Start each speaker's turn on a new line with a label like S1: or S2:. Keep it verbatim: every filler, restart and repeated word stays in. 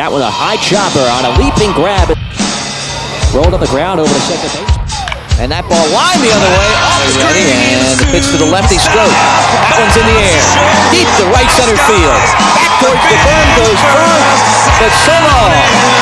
S1: That with a high chopper on a leaping grab. Rolled on the ground over to second base. And that ball lined the other way. Off the screen. And the pitch to the lefty stroke. That one's in the air. Deep to right center field. Back towards the berm goes first. But so long.